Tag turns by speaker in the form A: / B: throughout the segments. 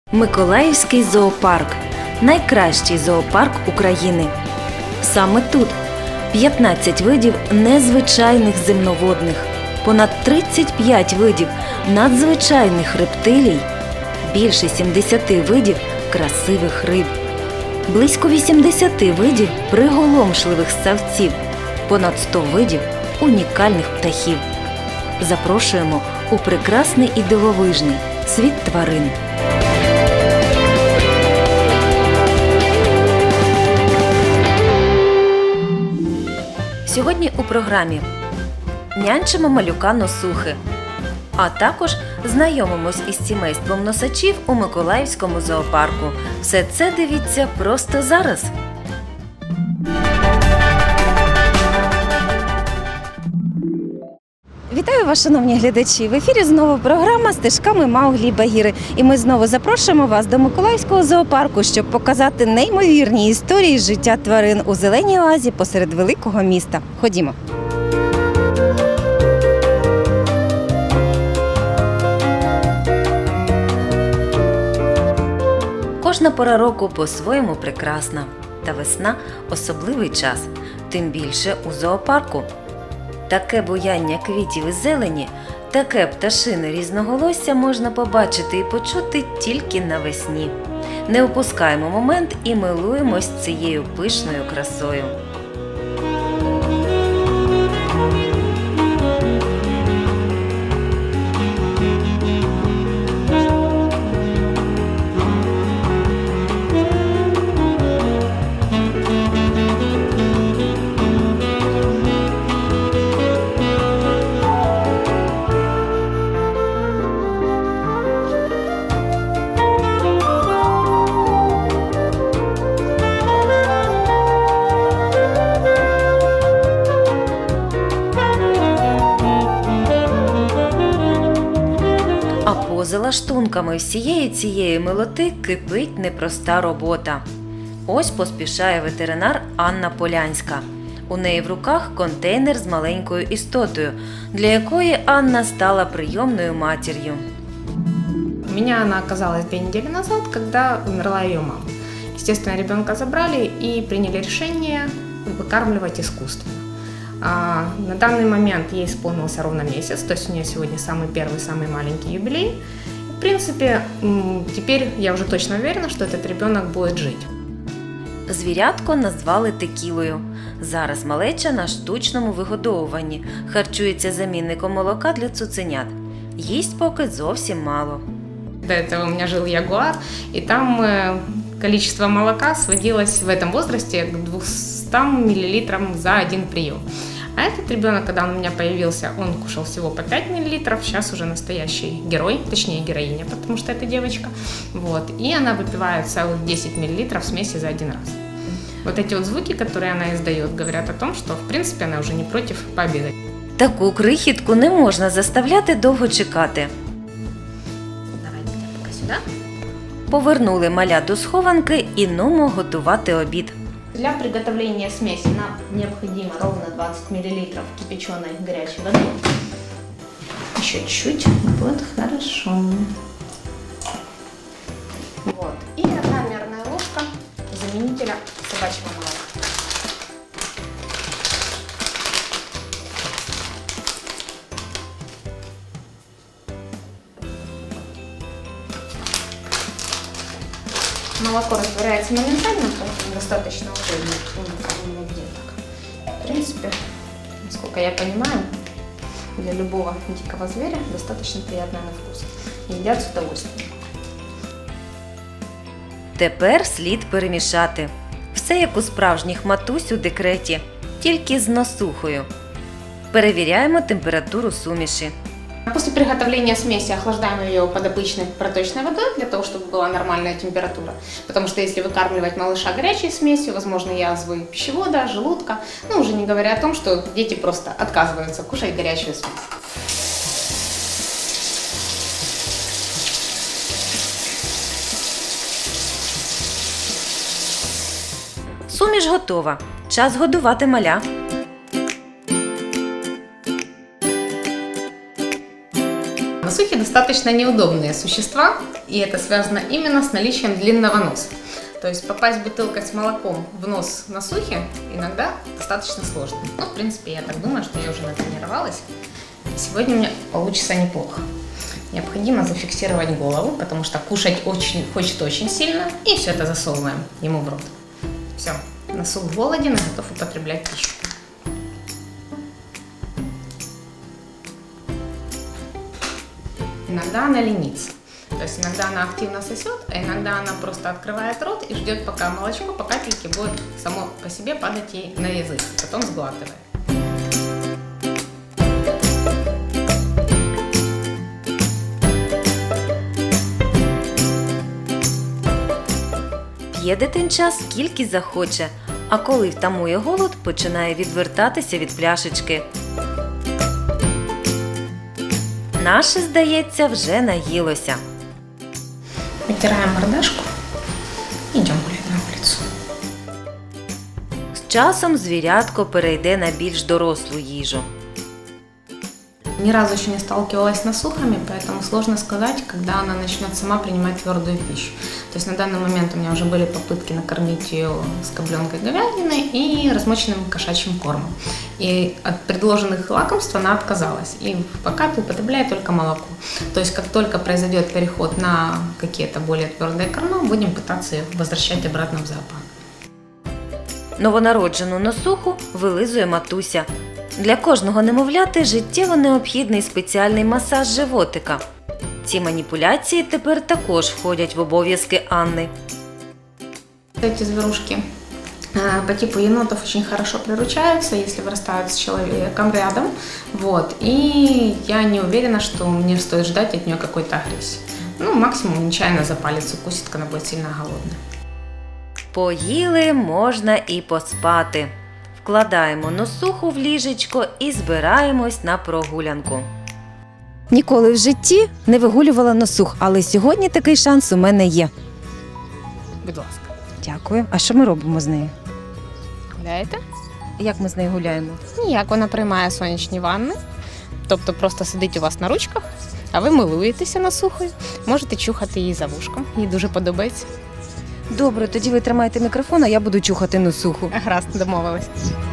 A: Миколаївський зоопарк – найкращий зоопарк України. Саме тут 15 видів незвичайних земноводних, понад 35 видів надзвичайних рептилій, більше 70 видів красивих риб, близько 80 видів приголомшливих ссавців, понад 100 видів унікальних птахів. Запрошуємо у прекрасний і дивовижний світ тварин. Сьогодні у програмі нянчимо малюка Носухи, а також знайомимось із сімейством носачів у Миколаївському зоопарку. Все це дивіться просто зараз. Вітаю вас, шановні глядачі! В ефірі знову програма «Стежками Мауглі Багіри». І ми знову запрошуємо вас до Миколаївського зоопарку, щоб показати неймовірні історії з життя тварин у зеленій оазі посеред великого міста. Ходімо! Кожна пора року по-своєму прекрасна. Та весна – особливий час. Тим більше у зоопарку. Таке буяння квітів і зелені, таке пташине різноголосся можна побачити і почути тільки навесні. Не упускаємо момент і милуємось цією пишною красою. За лаштунками всієї цієї милоти кипить непроста робота. Ось поспішає ветеринар Анна Полянська. У неї в руках контейнер з маленькою істотою, для якої Анна стала прийомною матір'ю.
B: У меня она оказалась 2 недели назад, когда умерла ее мама. Естественно, ребенка забрали и приняли решение выкармливать искусственно. На данный момент ей исполнился ровно месяц, то есть у нее сегодня самый первый, самый маленький юбилей. В принципе, теперь я уже точно уверена, что этот ребенок будет жить.
A: Звірятко назвали Текілою. Зараз малеча на штучному вигодовуванні, харчується замінником молока для цуценят. Їсть поки зовсім мало.
B: До этого у меня жил ягуар, и там количество молока сводилось в этом возрасте к 200 мл за один прием. А этот ребенок, когда он у меня появился, он кушал всего по 5 мл, сейчас уже настоящий герой, точнее героиня, потому что это девочка. Вот. И она выпивает целых 10 мл смеси за один раз. Вот эти вот звуки, которые она издает, говорят о том, что в принципе она уже не против пообедать.
A: Таку крихітку не можна заставляти довго чекати.
B: Давайте пока сюда.
A: Повернули маля до схованки і нумо готувати обід.
B: Для приготовления смеси нам необходимо ровно 20 мл кипяченой горячей воды. Еще чуть-чуть, будет хорошо. Вот. И 1 мерная ложка заменителя собачьего молока. Молоко растворяется моментально, поэтому достаточно удобно. В принципе, насколько я понимаю, для любого дикого зверя достаточно приятное на вкус. Едят с удовольствием.
A: Тепер слід перемішати. Все як у справжніх матусь у декреті, тільки з носухою. Перевіряємо температуру суміші.
B: После приготовления смеси охлаждаем ее под обычной проточной водой, для того, чтобы была нормальная температура. Потому что если выкармливать малыша горячей смесью, возможны язвы пищевода, желудка. Ну, уже не говоря о том, что дети просто отказываются кушать горячую смесь.
A: Суміш готова. Час годувати маля.
B: Носухи Носухи достаточно неудобные существа, и это связано именно с наличием длинного носа. То есть попасть бутылкой с молоком в нос носухи иногда достаточно сложно. Ну, в принципе, я так думаю, что я уже натренировалась. И сегодня у меня получится неплохо. Необходимо зафиксировать голову, потому что кушать хочет очень сильно, и все это засовываем ему в рот. Все, носух голоден и готов употреблять пищу. Иногда она ленится. То есть иногда она активно сосет, а иногда она просто открывает рот и ждет, пока молочко по капельке будет само по себе падать ей на язык, потом сглатывает.
A: П'є дитинча скільки захоче, а коли втамує голод, починає відвертатися від пляшечки. Наше, здається, вже наїлося.
B: Вытираем мордашку и идем гулять на улицу.
A: З часом звірятко перейде на більш дорослу їжу.
B: Ни разу еще не сталкивалась с носухами, поэтому сложно сказать, когда она начнет сама принимать твердую пищу. То есть на данный момент у меня уже были попытки накормить ее скобленкой говядины и размоченным кошачьим кормом. И от предложенных лакомств она отказалась. И пока употребляет только молоко. То есть как только произойдет переход на какие-то более твердые корма, будем пытаться ее возвращать обратно в зоопарк.
A: Новонароджену носуху вилизує матуся. Для кожного немовляти життєво необхідний спеціальний масаж животика. Ці маніпуляції тепер також входять в обов'язки Анни.
B: Эти зверушки по типу енотов очень хорошо приручаются, если вырастают с человеком рядом. Вот. И я не уверена, что мне стоит ждать от нее какой-то агрессии. Ну, максимум нечаянно за палец укусит, когда будет сильно голодная.
A: Поїли, можна і поспати. Вкладаємо носуху в ліжечко і збираємось на прогулянку. Ніколи в житті не вигулювала носух, але сьогодні такий шанс у мене є.
B: Будь ласка.
A: Дякую. А що ми робимо з нею?
B: Гуляєте?
A: Як ми з нею гуляємо?
B: Ніяк, вона приймає сонячні ванни. Тобто просто сидить у вас на ручках, а ви милуєтеся носухою. Можете чухати її за вушком. Їй дуже подобається.
A: Добре, тоді ви тримайте мікрофон, а я буду чухати носуху.
B: Гаразд, домовились.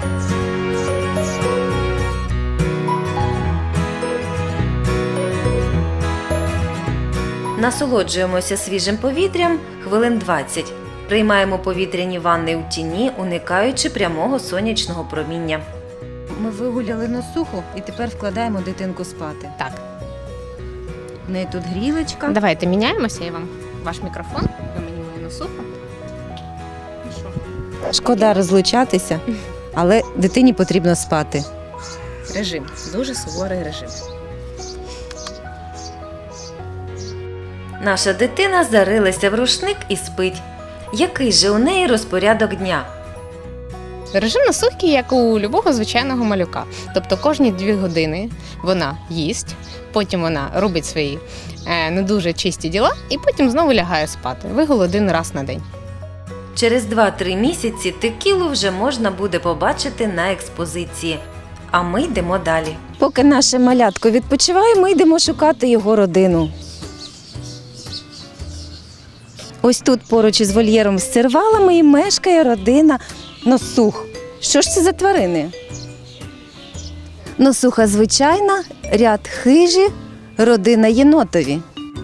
A: Насолоджуємося свіжим повітрям хвилин 20. Приймаємо повітряні ванни у тіні, уникаючи прямого сонячного проміння. Ми вигуляли носуху і тепер вкладаємо дитинку спати.
B: Так.
A: У неї тут грілочка.
B: Давайте міняємося, я вам ваш мікрофон, ви мені мою носуху. Ну що?
A: Шкода розлучатися, але дитині потрібно спати.
B: Режим. Дуже суворий режим.
A: Наша дитина зарилася в рушник і спить. Який же у неї розпорядок дня?
B: Режим носухи, як у любого звичайного малюка. Тобто кожні 2 години вона їсть, потім вона робить свої не дуже чисті діла і потім знову лягає спати. Вигул 1 раз на день.
A: Через 2-3 місяці текілу вже можна буде побачити на експозиції. А ми йдемо далі. Поки наше малятко відпочиває, ми йдемо шукати його родину. Ось тут поруч із вольєром з сервалами і мешкає родина носух. Що ж це за тварини? Носуха звичайна, ряд хижі, родина єнотові.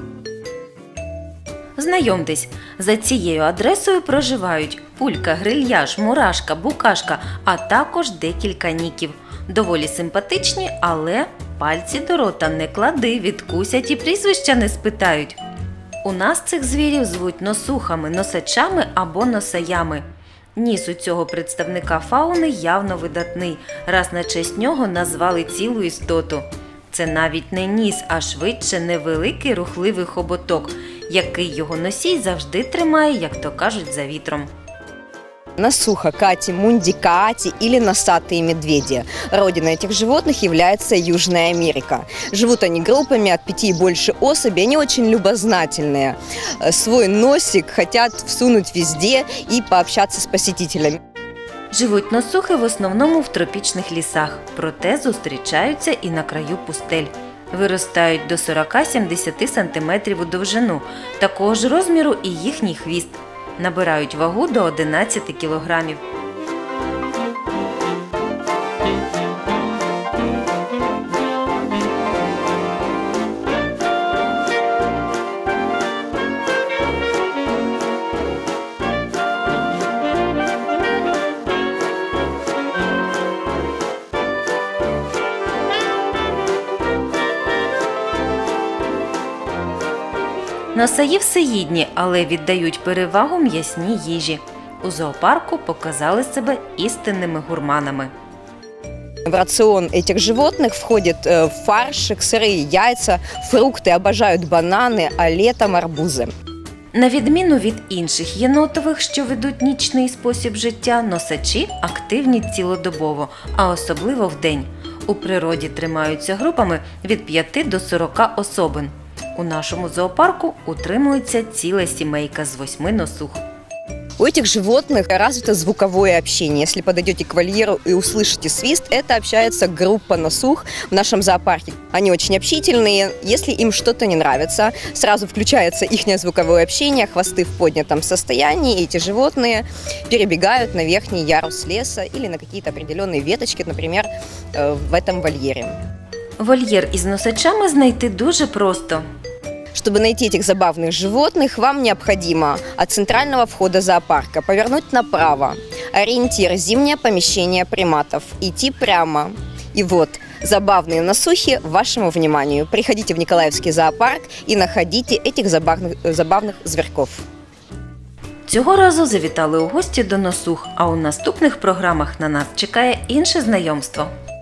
A: Знайомтесь, за цією адресою проживають пулька, грильяж, мурашка, букашка, а також декілька ніків. Доволі симпатичні, але пальці до рота не клади, відкусять і прізвища не спитають. У нас цих звірів звуть носухами, носачами або носаями. Ніс у цього представника фауни явно видатний, раз на честь нього назвали цілу істоту. Це навіть не ніс, а швидше невеликий рухливий хоботок, який його носій завжди тримає, як то кажуть, за вітром.
C: Носуха, кати, мундикаати или носатые медведи. Родиной этих животных является Южная Америка. Живут они группами от 5 и больше особей, они очень любознательные. Свой носик хотят всунуть везде и пообщаться с посетителями.
A: Живуть носухи в основному в тропічних лісах, проте зустрічаються і на краю пустель. Виростають до 40-70 см у довжину, такого ж розміру і їхній хвіст. Набирають вагу до 11 кг. Носаї всеїдні, але віддають перевагу м'ясній їжі. У зоопарку показали себе істинними гурманами.
C: В рацион этих животных входит фаршик, сырые яйца, фрукты, обожают бананы, а летом арбузы.
A: На відміну від інших єнотових, що ведуть нічний спосіб життя, носачі активні цілодобово, а особливо вдень. У природі тримаються групами від 5 до 40 особин. У нашому зоопарку утримується ціла сімейка з 8 носух.
C: У этих животных развито звуковое общение. Если подойдете к вольеру и услышите свист, это общается группа носух в нашем зоопарке. Они очень общительные. Если им что-то не нравится, сразу включается их звуковое общение, хвосты в поднятом состоянии, и эти животные перебегают на верхний ярус леса или на какие-то определенные веточки, например, в этом вольере.
A: Вольєр із носачами знайти дуже просто.
C: Чтобы найти этих забавных животных, вам необходимо от центрального входа зоопарка повернуть направо. Ориентир – зимнее помещение приматов. Идти прямо. И вот забавные носухи вашему вниманию. Приходите в Николаевский зоопарк и находите этих забавных зверьков.
A: Цього разу завітали у гості до носух, а у наступних програмах на нас чекає інше знайомство.